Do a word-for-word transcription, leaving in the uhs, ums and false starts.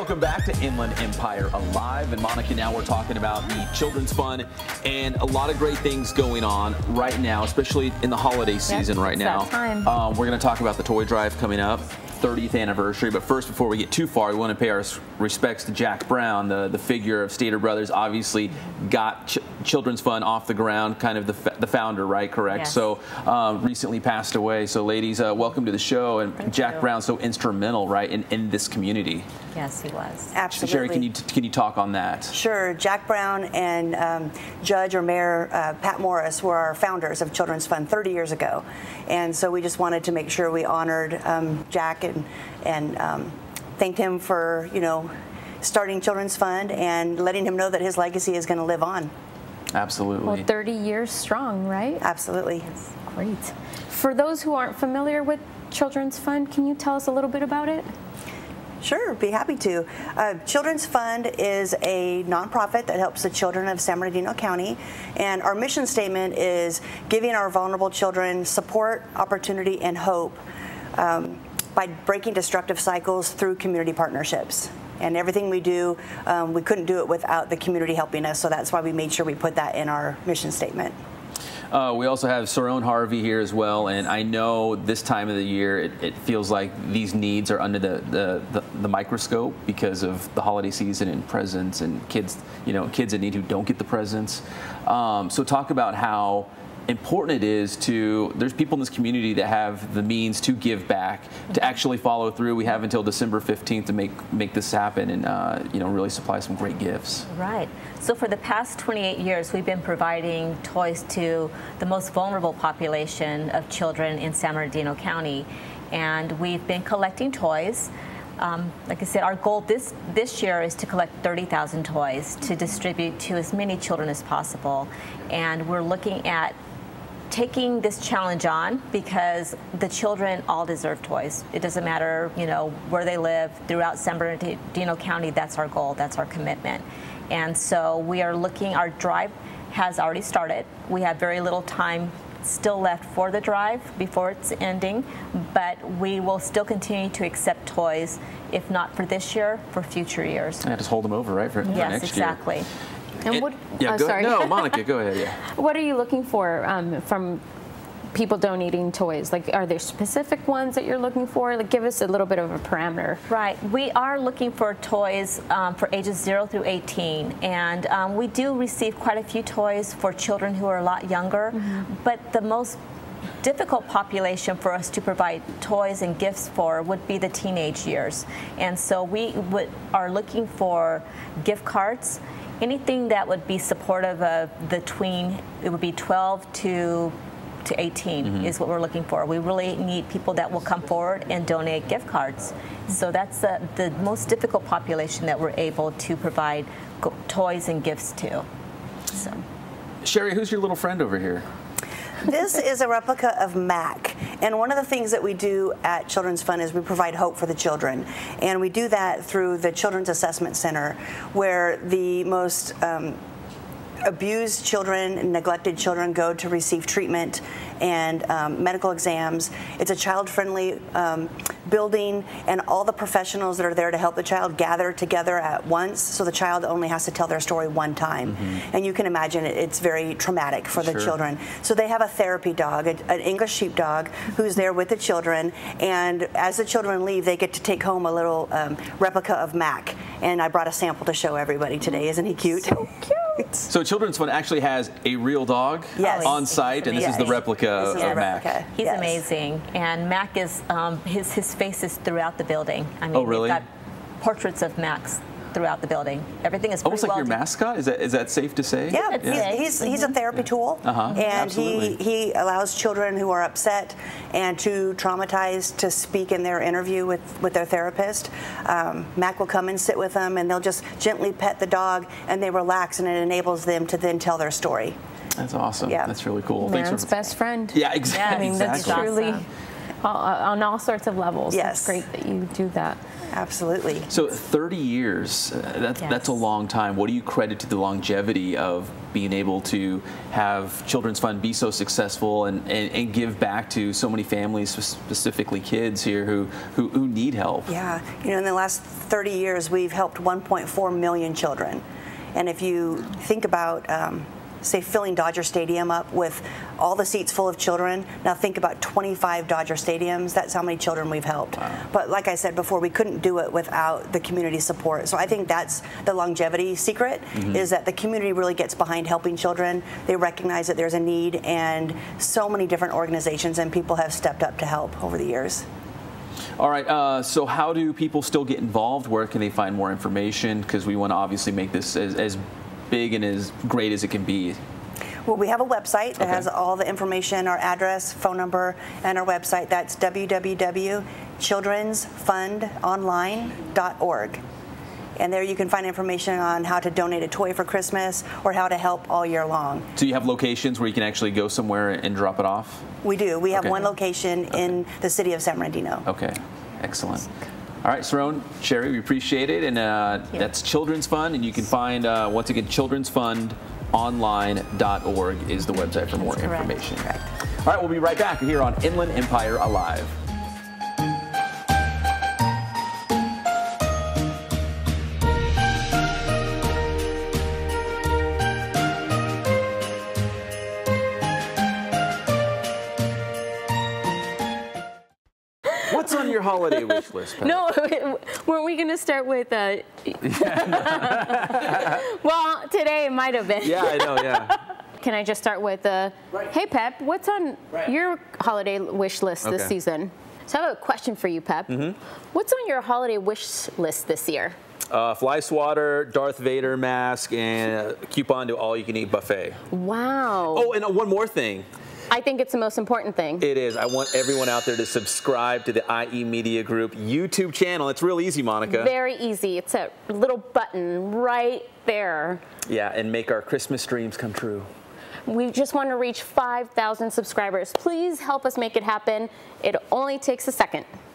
Welcome back to Inland Empire Alive. And Monica, now we're talking about the Children's Fund and a lot of great things going on right now, especially in the holiday season yep, right now. That time. Um, we're going to talk about the toy drive coming up, thirtieth anniversary. But first, before we get too far, we want to pay our respects to Jack Brown, the, the figure of Stater Brothers. Obviously got Ch Children's Fund off the ground, kind of the, the founder, right? Correct? Yes. So um, recently passed away. So ladies, uh, welcome to the show. And Thank Jack you. Brown, so instrumental, right, in, in this community. Yes, he was. Absolutely. Sherry, can you can you talk on that? Sure. Jack Brown and um, Judge or Mayor uh, Pat Morris were our founders of Children's Fund thirty years ago, and so we just wanted to make sure we honored um, Jack and and um, thanked him for you know starting Children's Fund and letting him know that his legacy is going to live on. Absolutely. Well, thirty years strong, right? Absolutely. That's great. For those who aren't familiar with Children's Fund, can you tell us a little bit about it? Sure, be happy to. Uh, Children's Fund is a nonprofit that helps the children of San Bernardino County, and our mission statement is giving our vulnerable children support, opportunity, and hope um, by breaking destructive cycles through community partnerships. And everything we do, um, we couldn't do it without the community helping us, so that's why we made sure we put that in our mission statement. Uh, we also have Saron Harvey here as well, and I know this time of the year it, it feels like these needs are under the, the, the, the microscope because of the holiday season and presents and kids, you know, kids in need who don't get the presents. Um, so talk about how important it is to, there's people in this community that have the means to give back, to actually follow through. We have until December fifteenth to make make this happen and uh, you know, really supply some great gifts. Right. So for the past twenty-eight years, we've been providing toys to the most vulnerable population of children in San Bernardino County, and we've been collecting toys. Um, like I said, our goal this this year is to collect thirty thousand toys to distribute to as many children as possible, and we're looking at taking this challenge on because the children all deserve toys. It doesn't matter, you know, where they live throughout San Bernardino County. That's our goal. That's our commitment. And so we are looking. Our drive has already started. We have very little time still left for the drive before it's ending, but we will still continue to accept toys, if not for this year, for future years. Yeah, just hold them over, right, for, for yes, next exactly. year. And It, what, yeah, oh, go, sorry. No, Monica, go ahead. Yeah. What are you looking for um, from people donating toys? Like, are there specific ones that you're looking for? Like, give us a little bit of a parameter. Right. We are looking for toys um, for ages zero through eighteen, and um, we do receive quite a few toys for children who are a lot younger, mm-hmm. but the most difficult population for us to provide toys and gifts for would be the teenage years. And so we would, are looking for gift cards, anything that would be supportive of the tween. It would be twelve to eighteen mm-hmm. is what we're looking for. We really need people that will come forward and donate gift cards. So that's uh, the most difficult population that we're able to provide toys and gifts to. So. Sherry, who's your little friend over here? This is a replica of Mac, and one of the things that we do at Children's Fund is we provide hope for the children, and we do that through the Children's Assessment Center, where the most um, abused children, neglected children go to receive treatment and um, medical exams. It's a child-friendly um, building, and all the professionals that are there to help the child gather together at once, so the child only has to tell their story one time. Mm-hmm. And you can imagine it, it's very traumatic for the Sure. children. So they have a therapy dog, a, an English sheepdog, who's there with the children, and as the children leave, they get to take home a little um, replica of Mac. And I brought a sample to show everybody today. Isn't he cute? So cute. So Children's Fund actually has a real dog yes. on site, and this yes. is the replica this of is the Mac. replica. He's yes. amazing, and Mac is um, his his face is throughout the building. I mean, oh, really? we've got portraits of Macs throughout the building. Everything is pretty almost like well your mascot. Is that is that safe to say? Yeah, yeah. He's, he's, he's a therapy tool, uh-huh. and Absolutely. he, he allows children who are upset and too traumatized to speak in their interview with, with their therapist. Um, Mac will come and sit with them, and they'll just gently pet the dog, and they relax, and it enables them to then tell their story. That's awesome. Yeah. That's really cool. Man's Thanks for, best friend. Yeah, exactly. I mean, that's exactly. truly awesome. all, on all sorts of levels. Yes. It's great that you do that. Absolutely. So thirty years, uh, that's, Yes. that's a long time. What do you credit to the longevity of being able to have Children's Fund be so successful and, and, and give back to so many families, specifically kids here who, who, who need help. Yeah, you know, in the last thirty years, we've helped one point four million children. And if you think about, um, say, filling Dodger Stadium up with all the seats full of children, now think about twenty-five Dodger Stadiums. That's how many children we've helped. Wow. But like I said before, we couldn't do it without the community support. So I think that's the longevity secret, mm-hmm. is that the community really gets behind helping children. They recognize that there's a need, and so many different organizations and people have stepped up to help over the years. All right, uh, so how do people still get involved? Where can they find more information? Because we want to obviously make this as, as big and as great as it can be. Well, we have a website that okay. has all the information, our address, phone number, and our website. That's w w w dot children's fund online dot org. And there you can find information on how to donate a toy for Christmas or how to help all year long. So you have locations where you can actually go somewhere and drop it off? We do. We have okay. one location okay. in the city of San Bernardino. Okay, excellent. All right, Saron, Sherry, we appreciate it. And uh, that's Children's Fund, and you can find, uh, once again, children's fund online dot org is the website for more that's information. Correct. All right, we'll be right back here on Inland Empire Alive. What's on your holiday wish list, Pat? No, weren't we going to start with, uh, well, today it might have been. Yeah, I know, yeah. Can I just start with, uh, right. hey, Pep, what's on right. your holiday wish list okay. this season? So I have a question for you, Pep. Mm-hmm. What's on your holiday wish list this year? Uh, fly swatter, Darth Vader mask, and a coupon to all-you-can-eat buffet. Wow. Oh, and uh, one more thing. I think it's the most important thing. It is. I want everyone out there to subscribe to the I E Media Group YouTube channel. It's real easy, Monica. Very easy. It's a little button right there. Yeah, and make our Christmas dreams come true. We just want to reach five thousand subscribers. Please help us make it happen. It only takes a second.